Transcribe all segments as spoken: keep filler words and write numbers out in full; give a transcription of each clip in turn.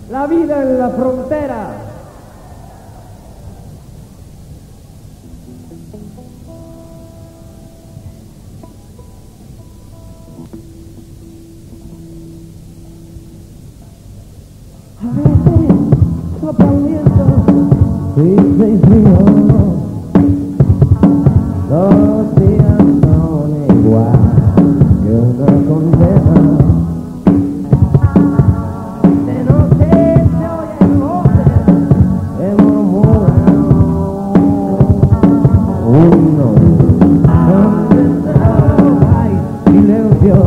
La vida en la frontera. A veces sopla un viento triste y frío, los días son igual que una condena. De noche se oyen voces que murmuran un nombre, donde solo hay silencio.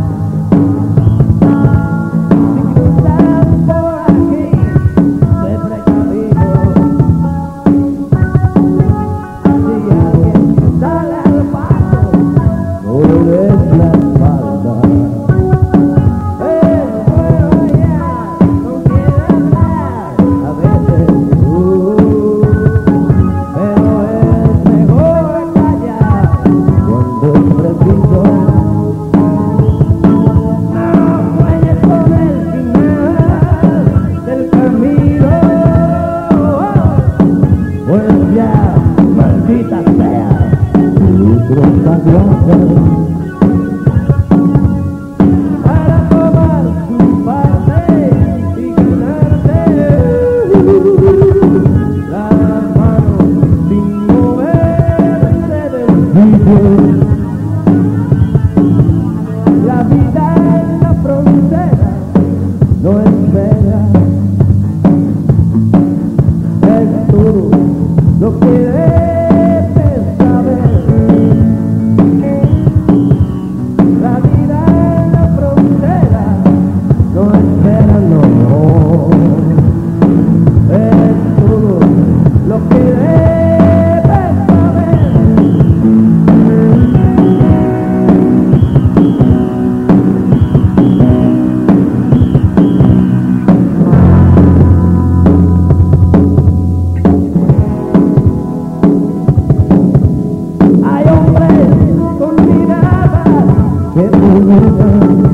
Maldita sea, tu para tomar tu parte y ganarte las manos sin moverse del sitio. La vida en la frontera no espera, es todo lo que debes saber. La vida en la frontera no espera, no, es todo lo que debes saber. Hay hombres con miradas que murmuran